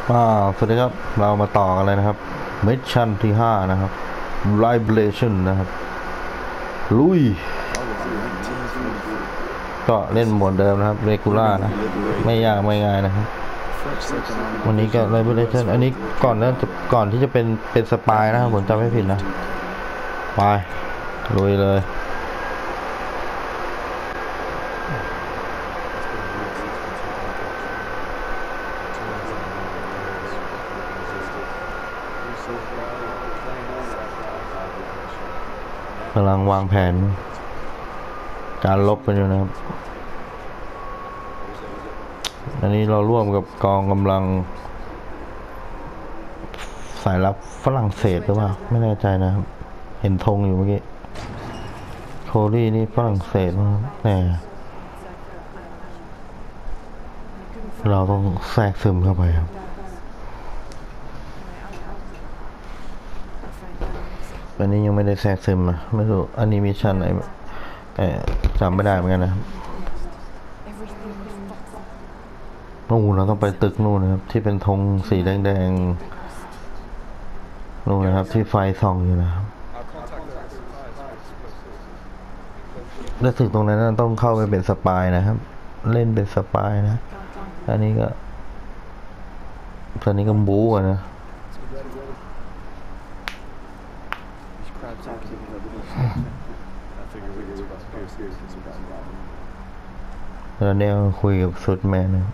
สวัสดีครับเรามาต่อกันเลยนะครับมิชชั่นที่5นะครับ Liberation นะครับลุยก็เล่นหมวดเดิมนะครับเรกูล่านะไม่ยากไม่ง่ายนะครับวันนี้ก็ Liberation อันนี้ก่อนที่จะเป็นสปายนะครับผมจำไม่ผิดนะไปลุยเลยกำลังวางแผนการลบกันอยู่นะครับอันนี้เราร่วมกับกองกำลังสายลับฝรั่งเศสหรือเปล่าไม่แน่ใจนะครับเห็นธงอยู่เมื่อกี้โคลี่นี่ฝรั่งเศสนะครับแน่เราต้องแทรกซึมเข้าไปครับอันนี้ยังไม่ได้แทรกซึมนะไม่รู้อันนี้มิชชั่นไหนจำไม่ได้เหมือนกันนะครับนู่นเราต้องไปตึกนู่นนะครับที่เป็นธงสีแดงๆนู่นนะครับที่ไฟส่องอยู่นะครับแล้วถึงตรงนั้นต้องเข้าไปเป็นสปายนะครับเล่นเป็นสปายนะอันนี้ก็บู๊นะแล้วเนี่ยคุยกับสุดแมนนะ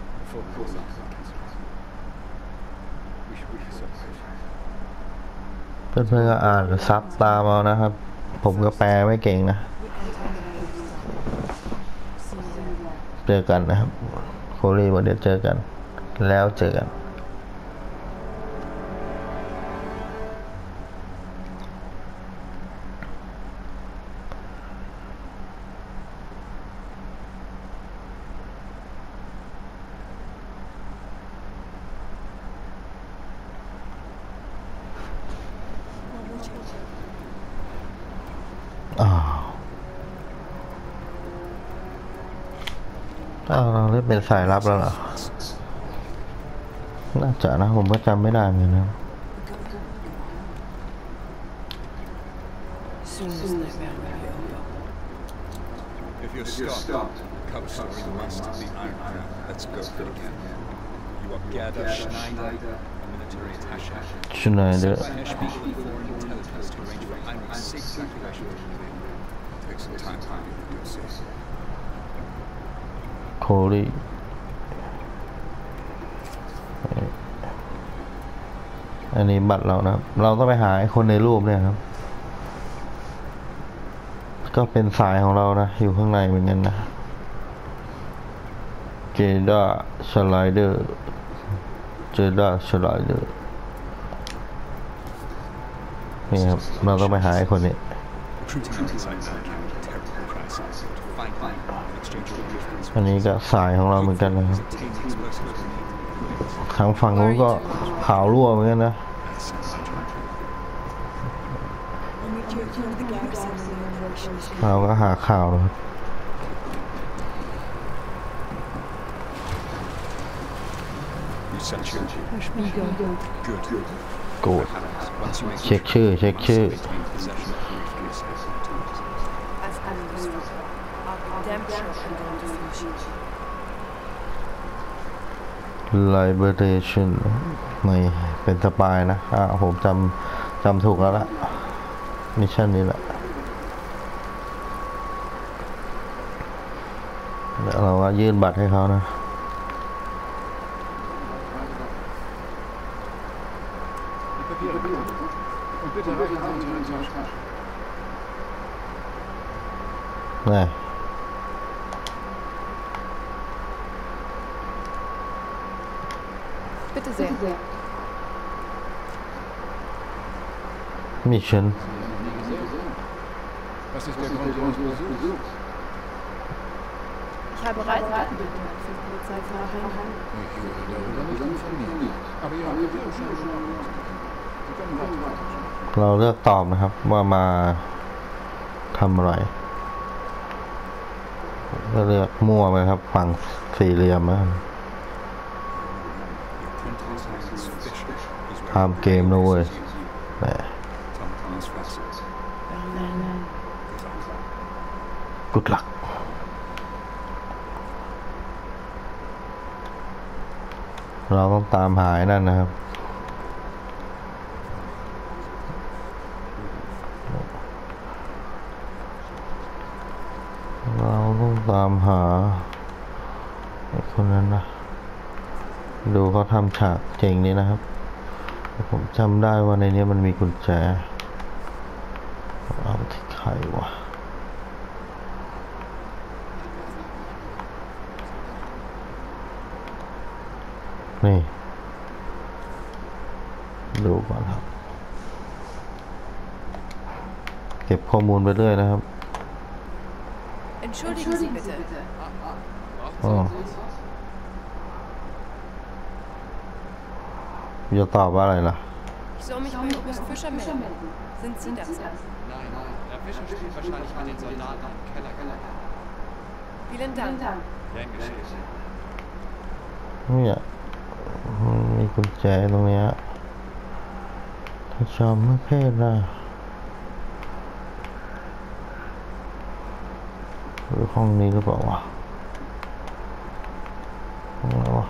เพื่อนๆก็อ่านซับตามเอานะครับผมก็แปลไม่เก่งนะเจอกันนะครับโคลี่วันเดียวเจอกันแล้วเจอกันเราเล่นเป็นสายลับแล้วเหรอน่าจะนะผมก็จำไม่ได้เหมือนกันนะชไนเดอร์โคลี่อันนี้บัตรเรานะเราต้องไปหาไอ้คนในรูปเนี่ยครับก็เป็นสายของเรานะอยู่ข้างในเหมือนกันนะเจด้าสไลเดอร์นี่ครับเราต้องไปหาไอ้คนนี้อันนี้ก็สายของเราเหมือนกันนะครับทางฝั่งนู้นก็ข่าวรั่วเหมือนกันนะเราก็หาข่าวนะครับโกรธเช็คชื่อLiberation ไม่เป็นสปายนะผมจำถูกแล้วล่ะมิชชั่นนี้แหละแล้วเราก็ยื่นบัตรให้เขานะไง Bitte sehr. Mission. Was ist der Grund Ihres Besuchs? Ich habe Reisedaten für Polizeifahrer heim. Ich wurde darüber nicht informiert. Aber ja, Sie können weiter. เราเลือกตอบนะครับว่ามาทำอะไรก็เลือกมั่วไปครับฝั่งสี่เหลี่ยมนะตามเกมนะเว้ยแหมกุดหลักเราต้องตามหายนั่นนะครับเราต้องตามหาไอ้คนนั้นนะดูเขาทำฉากเจ๋งนี้นะครับผมจำได้ว่าในนี้มันมีกุญแจเอาที่ใครวะนี่ดูก่อนครับเก็บข้อมูลไปเรื่อยนะครับ Entschuldigen Sie bitte. อ๋อจะตอบว่าอะไรล่ะ Ich soll mich bei Oberst Fischer melden. Sind Sie das? Nein, der Fischer steht wahrscheinlich mit den Soldaten im Keller. Vielen Dank. Gern geschehen. เนี่ยมีกุญแจตรงเนี้ยถ้าจำไม่ผิดนะหรือห้องนี้หรือเปล่าวะห้องอะไรวะ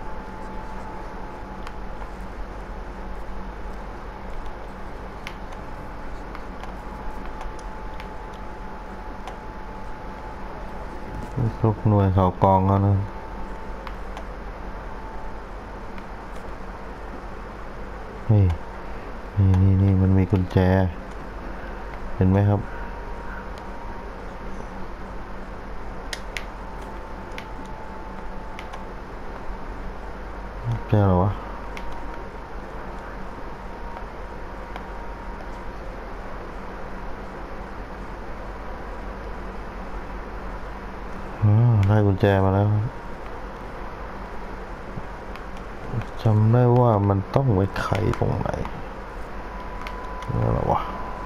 ทุกหน่วยเขากองเขานะเฮ้ยนี่มันมีกุญแจเห็นไหมครับแกเหรอวะได้กุญแจมาแล้วจำได้ว่ามันต้องไว้ไขตรงไหนนี่อะไรวะ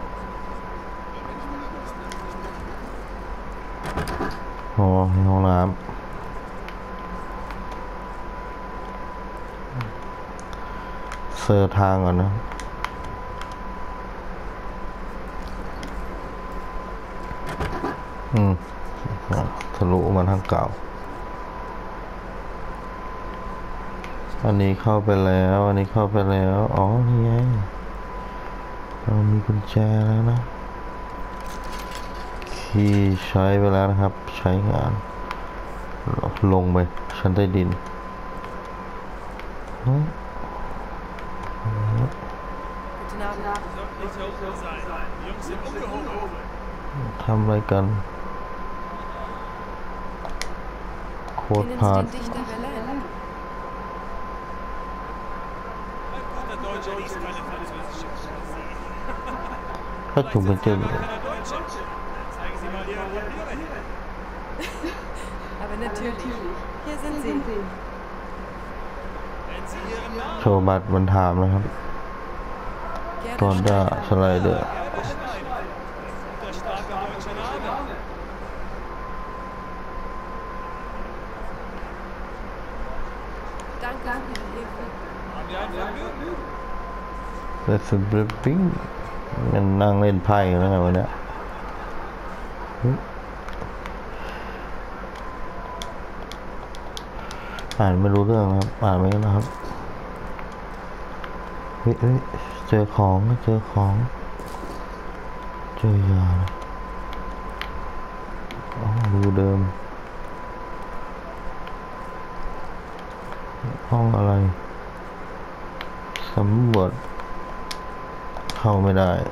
อ๋อห้องน้ำเสิร์ชทางก่อนนะทะลุมาทางเก่าอันนี้เข้าไปแล้วอันนี้เข้าไปแล้วอ๋อนี่ไงเรามีกุญแจแล้วนะคีย์ใช้ไปแล้วนะครับใช้งานลงไปชั้นใต้ดินทำอะไรกันโคตรพาดถ้าจุ่มเป็นจุ่ม Aber natürlich. Hier sind Sie. โชว์บัตรมันถามนะครับตอนด้าสไลเดอร์แต่สุดริปปิ้งมันนั่งเล่นไพ่แล้วไงวันนี้อ่านไม่รู้เรื่องนะครับอ่านไม่รู้นะครับเฮ้ยเจอของเจอยาอ๋อรูเดิมห้องอะไรสำรวจเข้าไม่ได้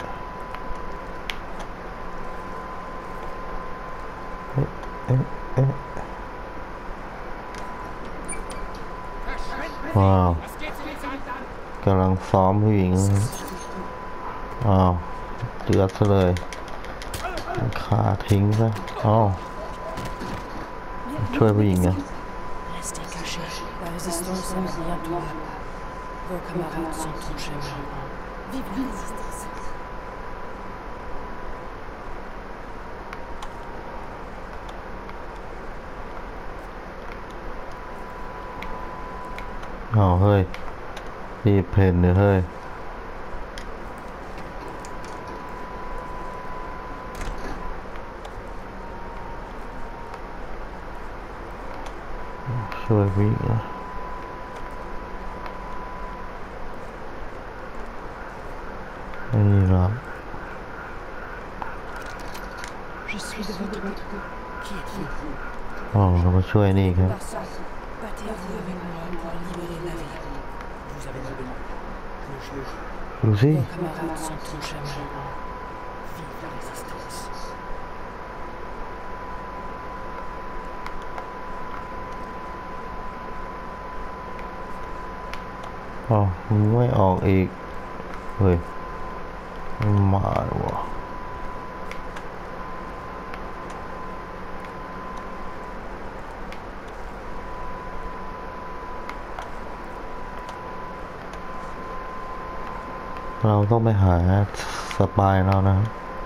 ว้าวกำลังซ้อมผู้หญิงอ้าวเดือดซะเลยขาทิ้งซะอ้าวช่วยผู้หญิงไง La résistance semble bientôt. Vos camarades sont touchés. Vive la résistance. อ้าวเฮ้ยรีบเพนเลยเฮ้ยช่วยวิ่งนะนี่ครับ Je suis de votre côté. Qui êtes-vous? อ๋อเรามาช่วยนี่ครับ Personne. Battez-vous avec moi pour libérer ma vie. Vous avez demandé que je ดูสิ Vos camarades sont trop jamais. vive la résistance. อ๋อมึงไม่ออกอีกเฮ้ยไม่มาหรอวะเราต้องไปหาสปายเรานะ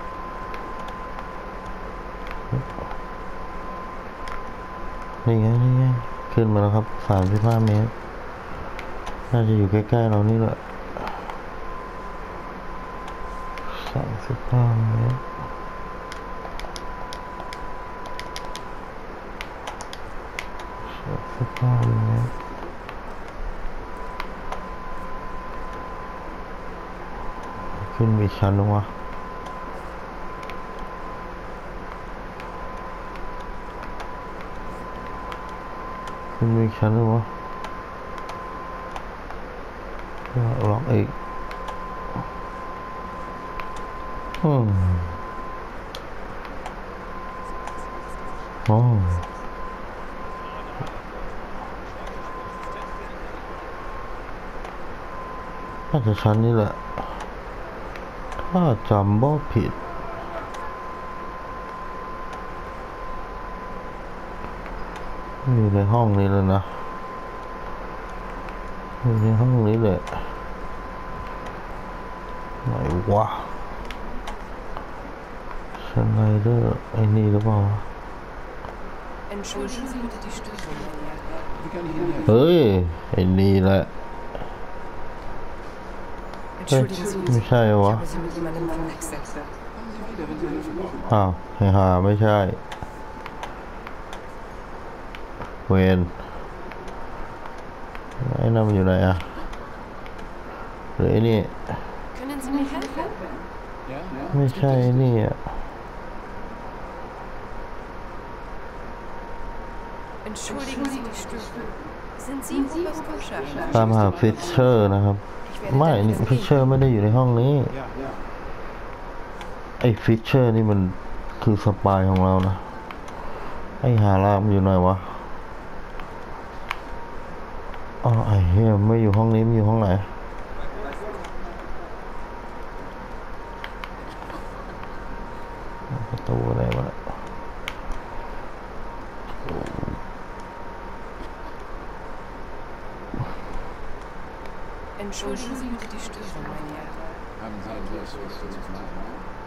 นี่ไงนี่ไงขึ้นมาแล้วครับ35 เมตรน่าจะอยู่ใกล้ๆเรานี่แหละ35 เมตร35 เมตรขึ้นมีชั้นหรือวะขึ้นมีชั้นหรือวะล็อกอีกอ๋อน่าจะชั้นนี้แหละถ้าจำบ่ผิดอยู่ในห้องนี้เลยนะอยู่ในห้องนี้เลยไหนวะสไนเดอร์ไอ้นี่หรือเปล่า Entschuldigen Sie bitte die Störung. Wie kann ich Ihnen helfen? เฮ้ยไอ้นี่แหละ Entschuldigen Sie ไม่ bitte. ใช่วะ Ich habe Sie mit jemandem verwechselt. Kommen Sie wieder, wenn Sie Hilfe brauchen. อ้าวให้หาไม่ใช่เวนไอ้นั่นมันอยู่ไหนอะหรือไอ้นี่ Können Sie mir helfen? Ja? ไม่ใช่ไอ้นี่อะ Entschuldigen Sie die Störung. Sind Sie Oberst Koscher? ตามหาฟิชเชอร์นะครับ ไม่นี่ฟิชเชอร์ไม่ได้อยู่ในห้องนี้ Ja. ไอ้ฟิชเชอร์นี่มันคือสปายของเรานะไอ้หาลามนอยู่ไหนวะอ๋อไอ้เหี้ยไม่อยู่ห้องนี้มันอยู่ห้องไหนประตูอะไรวะ Entschuldigen Sie bitte die Störung, mein Herr. Haben Sie etwas, was Sie zu fragen?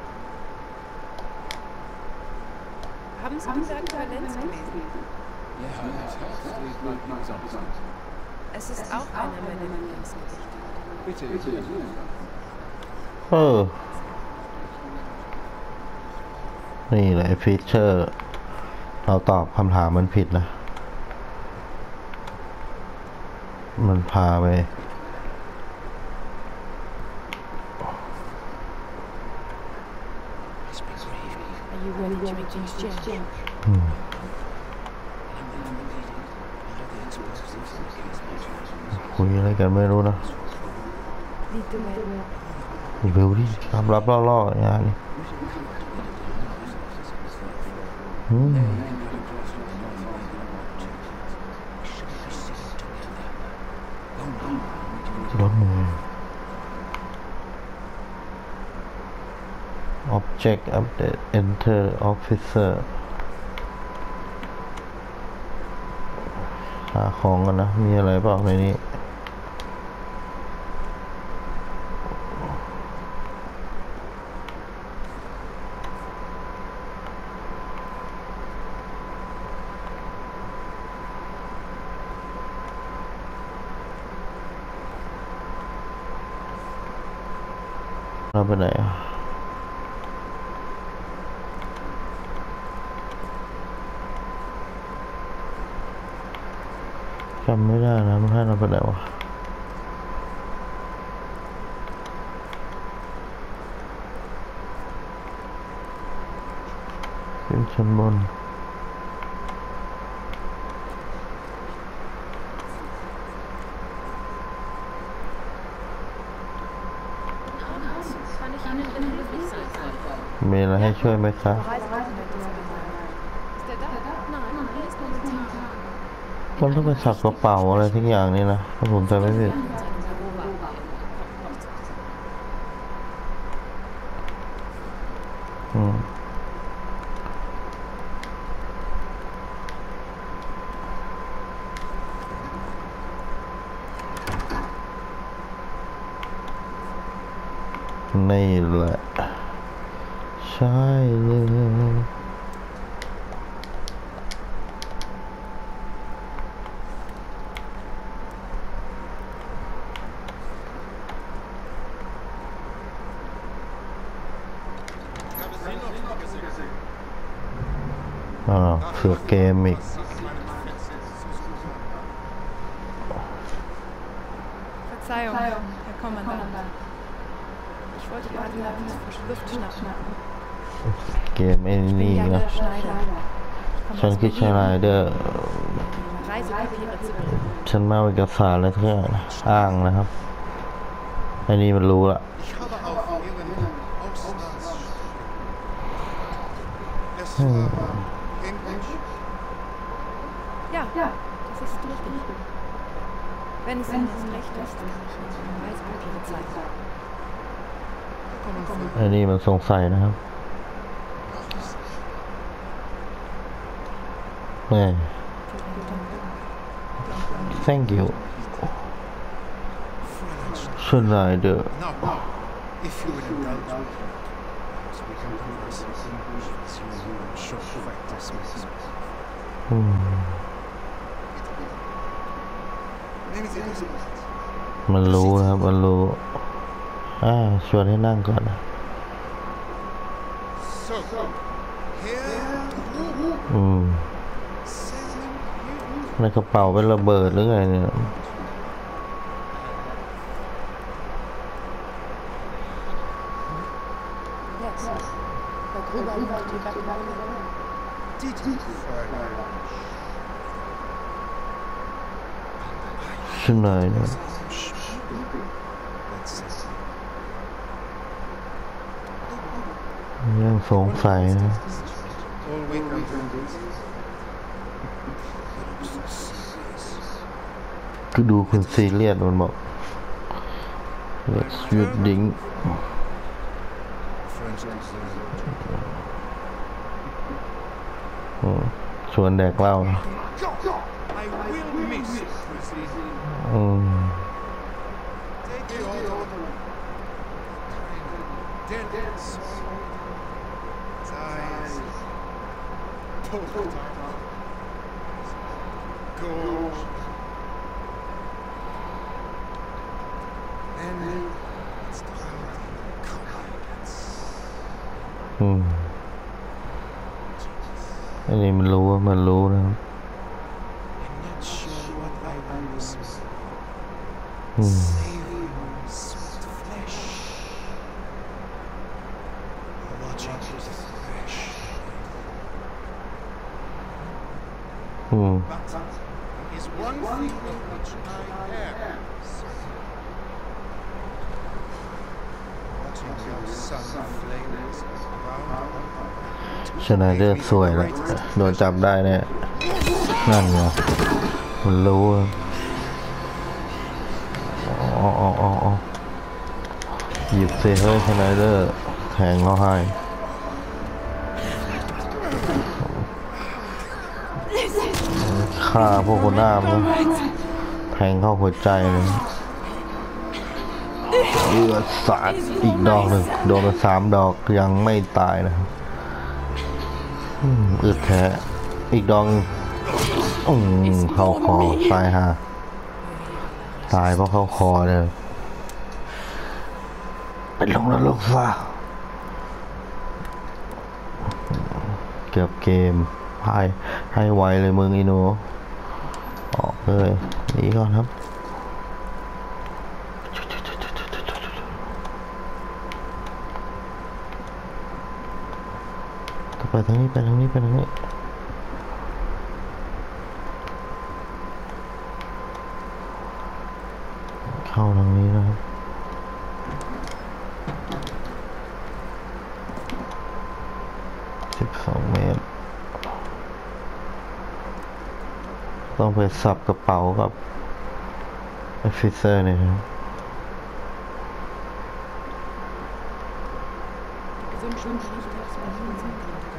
Haben Sie gesagt Valenz gelesen? Ja, das heißt, legt mal wie sonst. Es ist auch einer meiner Lieblingsgedichte. Bitte, bitte. นี่แหละฟิชเชอร์เราตอบคำถามมันผิดนะมันพาไป Are you ready to exchange? คุยอะไรกันไม่รู้นะ Lead the way. เร็วดิตามรับล่อๆอย่างนี้รถมือ Object Update Enter Officer หาของกันนะ มีอะไรบ้างในนี้เราไปไหนอะจำไม่ได้นะมันให้เราไปไหนวะขึ้นชั้นบนมีอะไรให้ช่วยไหมครับ Ist der da? Nein, er ist momentan. มันต้องไปสักกระเป๋าอะไรทุกอย่างนี่นะถ้าผมจำไม่ผิดนี่แหละใช่เลยเสือเกมอีก Verzeihung, Herr Kommandant. Ich wollte gerade mal etwas frische Luft schnappen. เกมไอ้นี่ Ich bin นะ Jagd Schneider. Ich ฉัน komme คือ aus ชาย Berlin, เดอร์ um Reisepapiere zu bringen. ฉันมาเอาเอกสารอะไรทุกอย่างนะอ้างนะครับไอ้นี่มันรู้ละ Ich habe auf Ihren Auslandsstudium. Es war Englisch. Ja, das ist richtig. Wenn es Ihnen jetzt recht ist, kann ich Ihnen Reisepapiere zeigen. ไอ้นี่มันสงสัยนะครับนี่ thank you ชนายเดอร์ Now, if you will indulge me, perhaps we can converse in English with you short practice makes. Nehmen Sie das Blatt. มันรู้นะครับมันรู้ชวนให้นั่งก่อนนะ So, here, ในกระเป๋าเป็นระเบิดหรือไงเนี่ย Yes. Darüber liegt die Wegweisung. did you find ชนายเดอร์ ยังสงสัยนะ all week we do ก็ดูคุณซีเรียสมันบอก let's reading French dessert. ชวนแดกเหล้า I will miss it, Christine. อืม Take your order. Dead soul. Eyes. Polka. Gold. And it's time. Come on. อันนี้มันรู้ว่ามันรู้นะครับ I'm not sure what I will miss. Savory sweet flesh. Watching it fresh. But there is one thing of which I am certain. Watching your sun flames around. ชนายเดอร์สวยแล้วโดนจับได้แน่นั่นไงมันรู้อะอ๋อหยิบเซเฮ้ยชนายเดอร์แทงเขาให้ฆ่าพวกคนหน้ามันแทงเข้าหัวใจเลยเลือดสาดอีกดอกหนึ่งโดนไป3 ดอกยังไม่ตายนะครับอึดแท้อีกดองเข้าคอตายฮะตายเพราะเข้าคอเลยเป็นลงนรกซะเกือบเกมให้ไวเลยมึงอีโนออกเลยหนีก่อนครับไปทางนี้ไปทางนี้ไปทางนี้เข้าทางนี้นะครับ12 เมตรต้องไปสับกระเป๋ากับออฟฟิเซอร์เนี่ยครับ Gesund schon nicht aufs Berlin sind.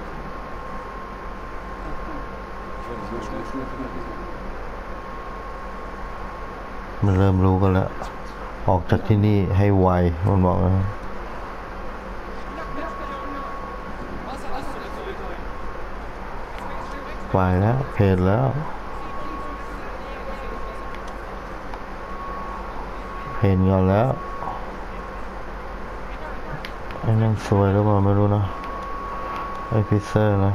มันเริ่มรู้กันแล้วออกจากที่นี่ให้ไวมันบอกนะไปแล้วเพจแล้วเพจก่อนแล้วไอ้นั่นสวยหรือเปล่าไม่รู้นะไอ้พิเซอร์นะ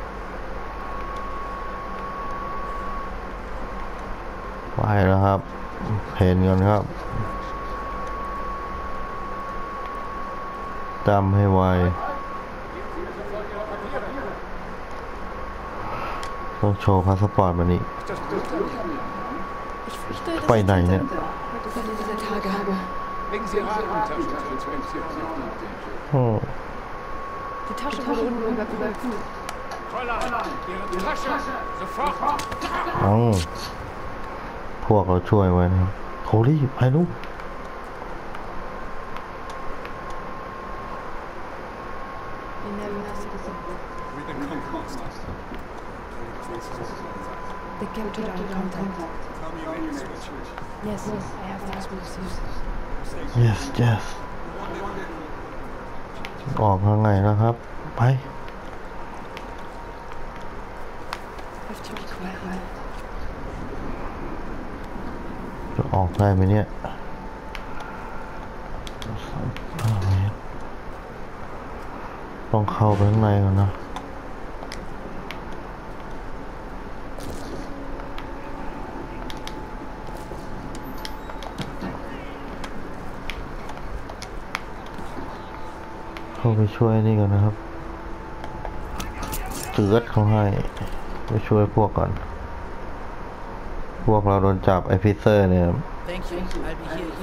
ไปแล้วครับเพจก่อนครับจำให้ไวต้องโชว์พาสปอร์ตมันอีก Ich fürchte, dass ไปไหนเนี่ย Ende dieser Tage. Legen Sie Ihre Handtasche zur Inspektion. Die Tasche wurde unten überprüft. Fräulein, Ihre Tasche! Sofort! พวกเราช่วยไว้นะครับโคลี่ไปลูก Den Nerven hast du gesehen. We've been compromised. They captured our contact. Tell me you made the switch. Yes, I have the explosives. yes ออกทางไหนแล้วครับไป Have to be quiet. จะออกได้ไหมเนี่ยต้องเข้าไปข้างในก่อนนะเข้าไปช่วยนี่ก่อนนะครับเจือดเขาให้ไปช่วยพวกก่อนพวกเราโดนจับไอฟิเซอร์เนี่ย Thank you. I'll be here.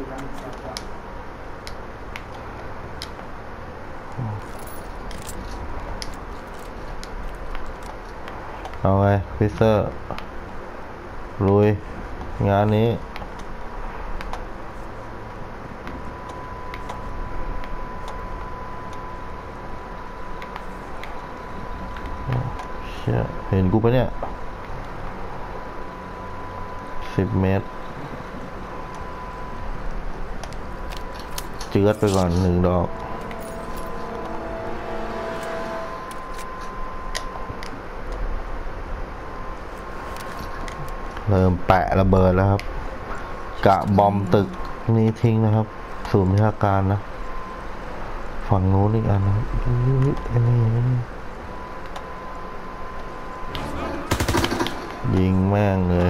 เอาไงฟิเซอร์ลุยงานนี้เชี่ยเห็นกูปะเนี่ย10 เมตรเจือดไปก่อน1 ดอกเริ่มแปะระเบิดแล้วครับกะบอมตึกนี้ทิ้งนะครับศูนย์วิชาการนะฝั่งโน้นอีกอันนะครับนี่ยิงแม่งเลย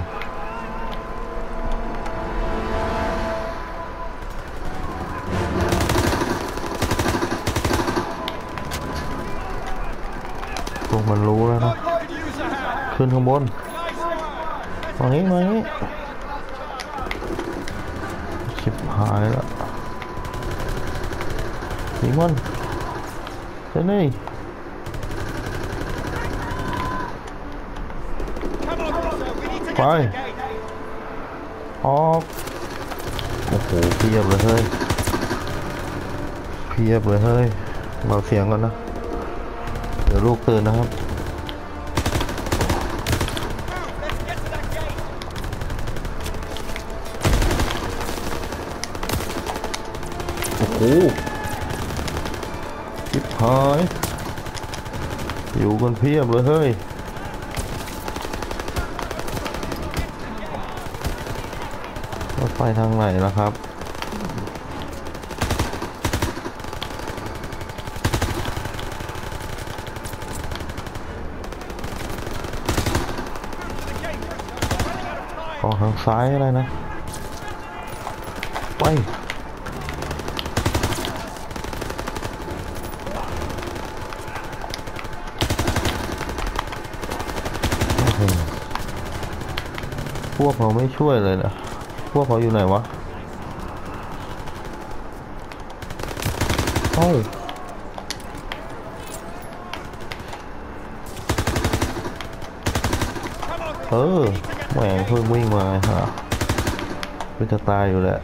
พวกมันรู้แล้วนะขึ้นข้างบนมานี้ชิบหายแล้วยิงมันเจ้านี่ไปออกโอ้โหเพียบเลยเฮ้ยเบาเสียงก่อนนะเดี๋ยวลูกตื่นนะครับโอ้โหชิบหายอยู่กันเพียบเลยเฮ้ยรถไฟทางไหนล่ะครับออกทางซ้ายอะไรนะไปพวกเขาไม่ช่วยเลยนะพวกเขาอยู่ไหนวะเอ้าแหวนเพิ่งวิ่งมาฮะก็จะตายอยู่แล้ว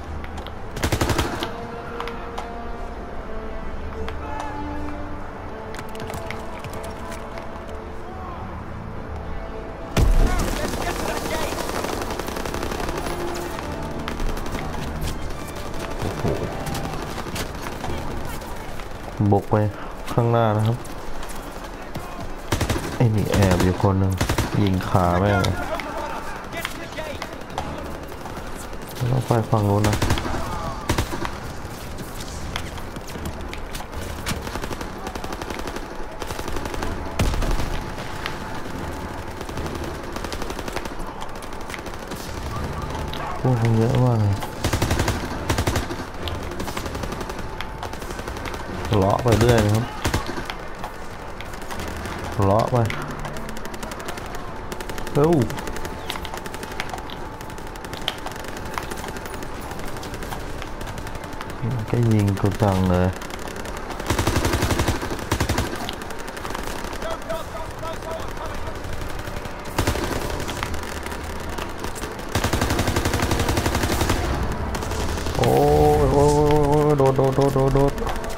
บุกไปข้างหน้านะครับไอ้นี่แอบอยู่คนหนึ่งยิงขาแม่งต้องไปฝั่งนู้นนะพวกมันเยอะมากเลยเลาะไปเรื่อยนะครับเลาะไปเร็วก็ยิงกูจังเลยโอ้ยโดด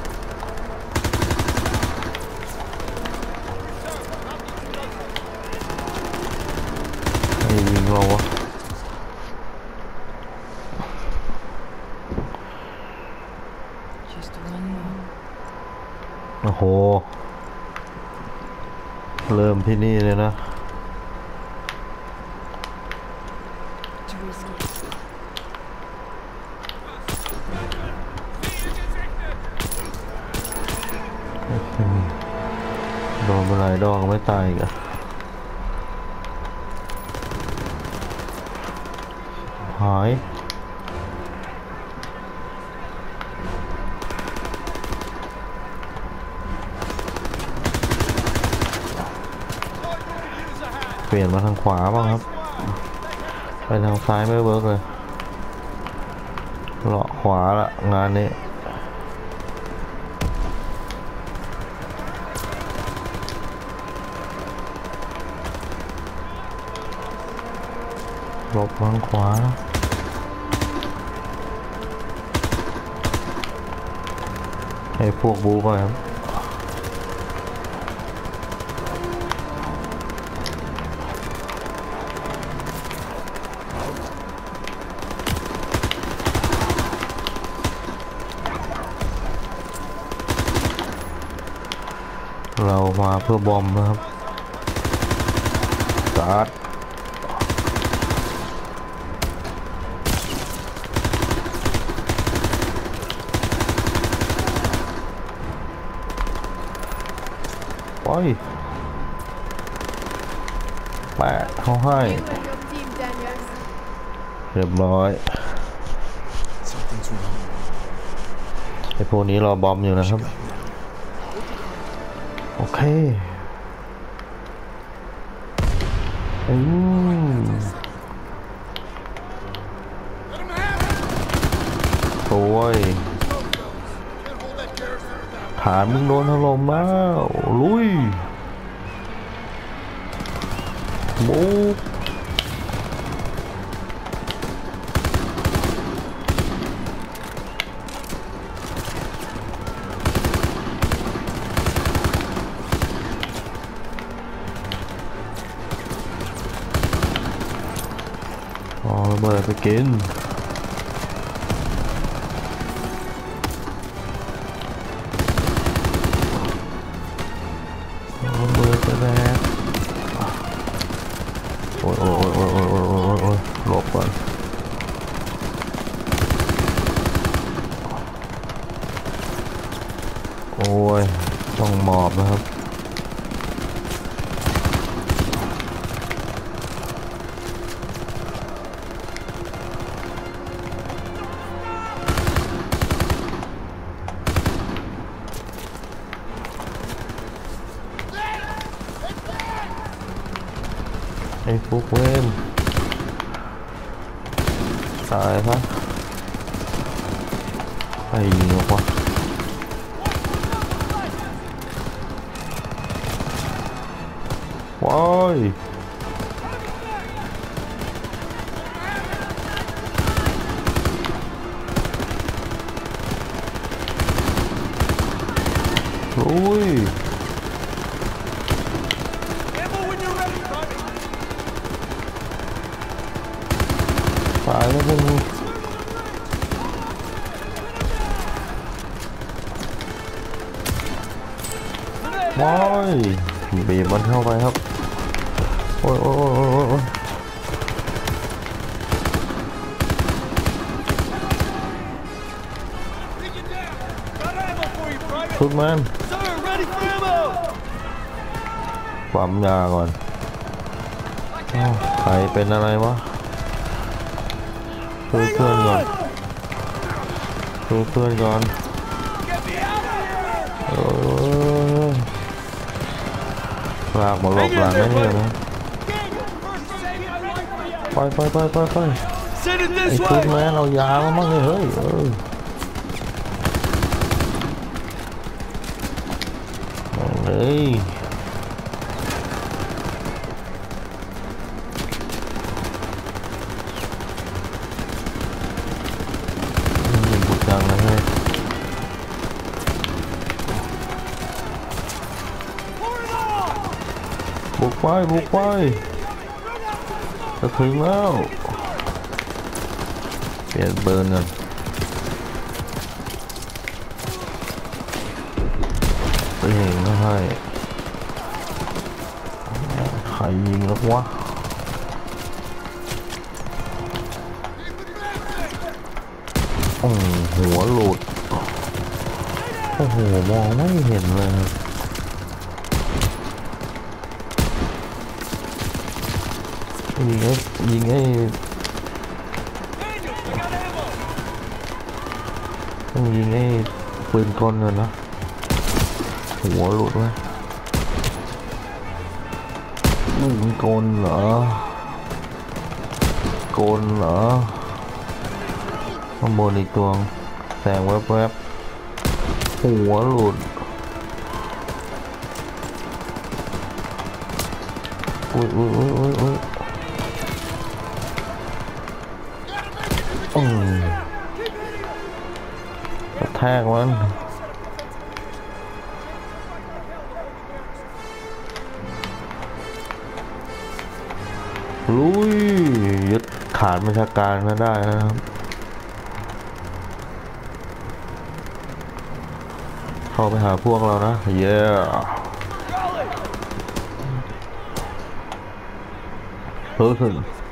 ยิงเราวะโอ้โหเริ่มที่นี่เลยนะโดนไปหลายดอกไม่ตายอีกอะหายเปลี่ยนมาทางขวาบ้างครับไปทางซ้ายไม่เวิร์กเลยเลาะขวาละงานนี้หลบทางขวาให้พวกบูก่อนครับเรามาเพื่อบอมนะครับสตาร์ทไปแปะเขาให้ You and your team, Daniels. เรียบร้อย Something's wrong. ไอพวกนี้รอบอมอยู่นะครับ โอเคโอ้ยฐานมึงโดนถล่มแล้วลุยบุกระเบิดไปกินระเบิดไปแล้วโอ้ยหลบก่อนโอ้ยต้องหมอบนะครับไอ้พวกเว้นตายซะไอ้ยิงออกวะว้ายลุยตายแล้วพวกมึงว้ายบีบมันเข้าไปครับโอ้ยโอ้ยโอ้ยโอ้ยชุดมันปั๊มยาก่อนใครเป็นอะไรวะช่วยเพื่อนก่อนช่วยเพื่อนก่อนลากมาหลบหลังได้เลยนะไปไอ้ชุดแม่เรายาวมากเลยเฮ้ยเฮ้ยบุกจังเลยเฮ้ยบุกไปจะถึงแล้วเปลี่ยนเบอร์กันไปเห็นก็ให้ใครยิงแล้ววะหัวหลุดโอ้โหมองไม่เห็นเลยยิงไอ้ต้องยิงไอ้ปืนกลเลยนะหัวหลุดไหมปืนกลเหรอกลเหรอข้างบนอีกตัวแสงแวบๆหัวหลุดอุ้ยกระแทกมันลุยยึดฐานบัญชาการมาได้นะครับเข้าไปหาพวกเรานะเย้รู้สึก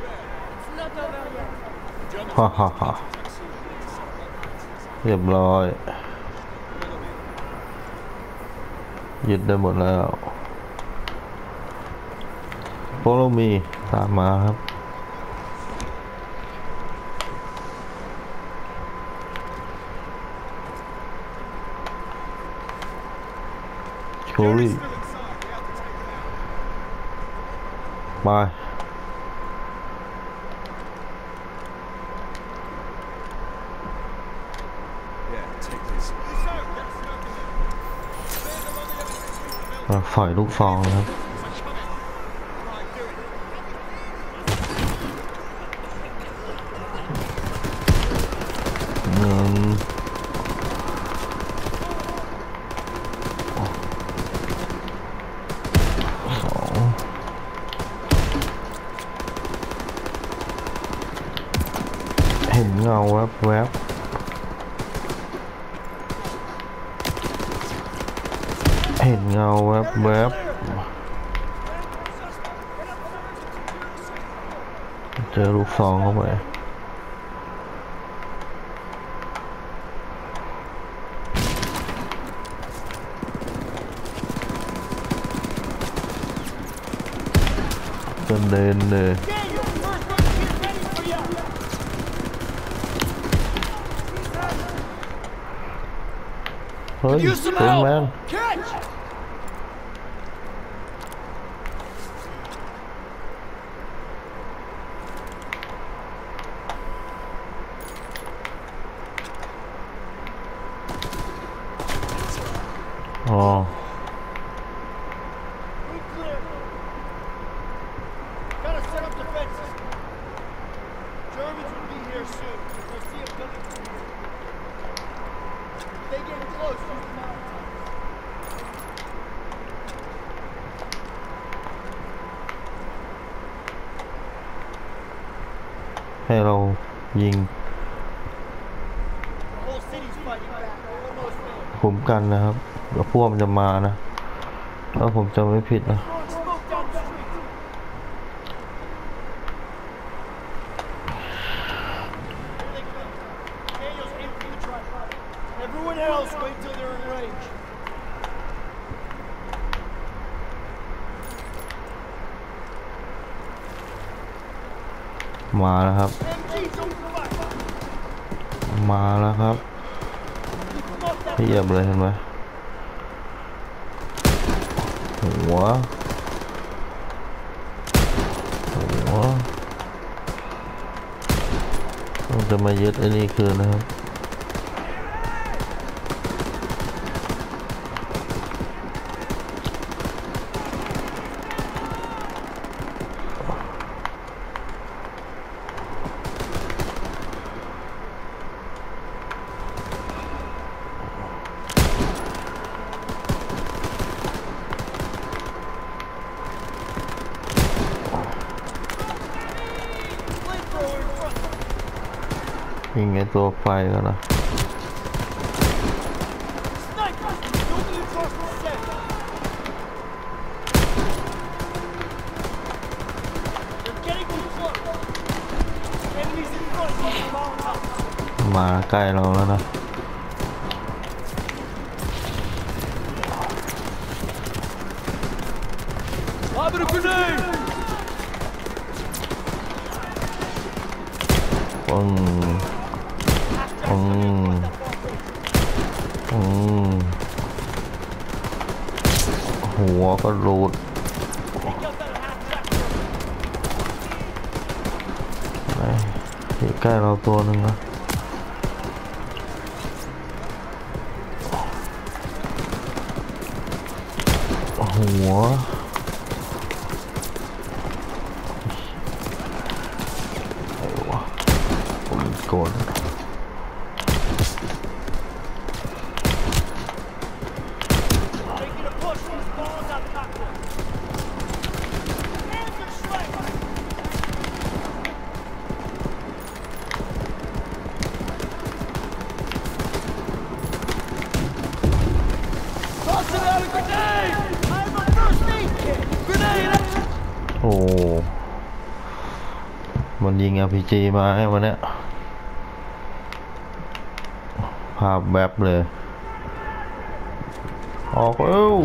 ฮ่าเรียบร้อยยึดได้หมดแล้วพวกเรามีตามมาครับโชลี่บายฝ่ายลูกฟองครับเห็นเงาแวบเห็นเงาแวบเจอลูกซองเข้าไปกระเด็นเลยเฮ้ยเป็นแมนอ๋อ We clear. Gotta set up defenses. Germans will be here soon. We'll see them coming from here. If they get close, use the Molotov. ให้เรายิง The whole city's fighting back. We're almost there. คุ้มกันนะครับแล้วพวกมันจะมานะถ้าผมจำไม่ผิดนะ Throwing smoke down the street. Here they come. Daniel's aiming for the tripod. Everyone else, wait till they're in range. มาแล้วครับ MG's open fire. มาแล้วครับ Keep them off that เทียบเลยเห็นไหมหัวต้องจะมายึดไอ้นี่คืนนะครับยิงไอ้ตัวไฟกันนะ snipers moving across the set. They're getting too close. Enemies in front of the Molotov. มาใกล้เราแล้วนะ Lob it a grenade. ปึ้งหัวก็รูดที่ใกล้เราตัวหนึ่งนะหัวอะไรวะผมโกรธ Taking a push from the balls out the cockpit. Hands are straight. โอ้ มันยิง RPG มาให้วันเนี้ยภาพแวบเลย ออกเอ้า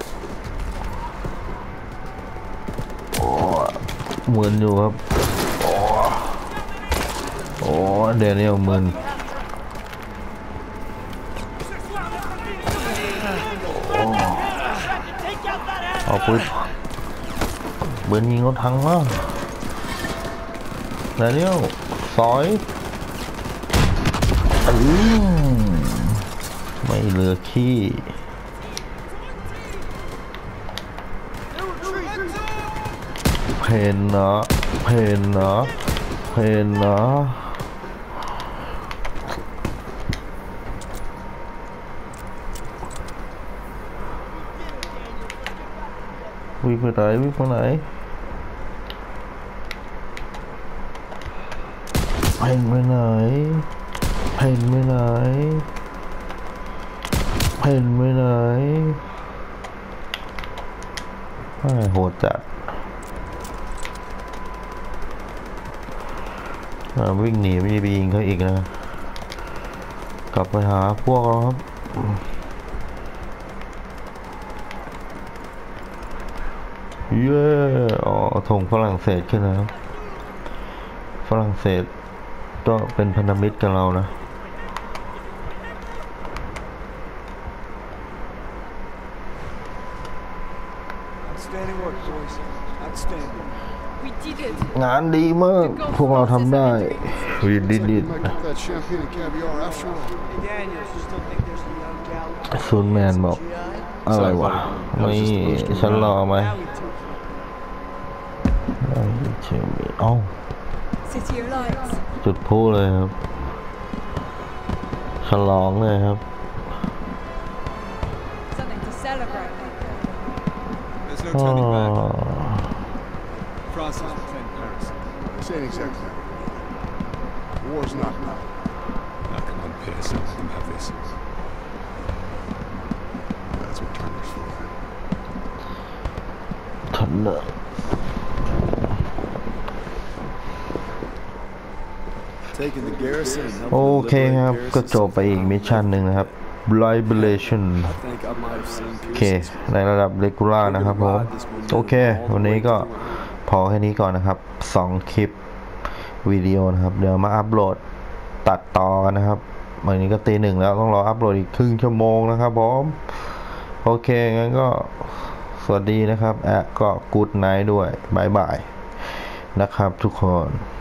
โอ้มึนอยู่ครับ โอ้เดนิเอลมึนเอาปืนยิงรถถังมาเดนิเอลสอยไม่เหลือขี้เพนนะวิ่งไปไหนเพนไปไหนโหดจัดวิ่งหนีไม่ไปยิงเขาอีกนะกลับไปหาพวกเราครับเย้อ๋อธงฝรั่งเศสขึ้นนะครับฝรั่งเศสก็เป็นพันธมิตรกับเรานะ Outstanding work, boys. Outstanding. We did it. งานดีมากพวกเราทำได้วีดิด Might get that champagne and caviar after all. Hey, Daniel, you still think there's a young gal? ซูนแมนบอก GI? อะไรวะไม่ฉันรอไหม เอ้า City of Lights. จุดพลุเลยครับฉลองเลยครับ Something to celebrate. There's no อ๋อ turning back. France is defend Paris. This ain't exactly. War's not now. Now come on, Pearson. Let them have this. That's what Turner's for. ทันเนอร์ Taking the garrison and โอ helping เคครับ ก็จบไปอีกมิชชั่นหนึ่งนะครับ Liberation I think I might have seen โอเค ในระดับเรกูล่านะครับผม โอเค วันนี้ก็พอแค่นี้ก่อนนะครับ 2 คลิปวิดีโอนะครับ เดี๋ยวมาอัปโหลดตัดต่อกันนะครับ วันนี้ก็ตี 1แล้วต้องรออัปโหลดอีกครึ่งชั่วโมงนะครับผม โอเค งั้นก็สวัสดีนะครับก็กู๊ดไนท์ด้วยบายบายนะครับทุกคน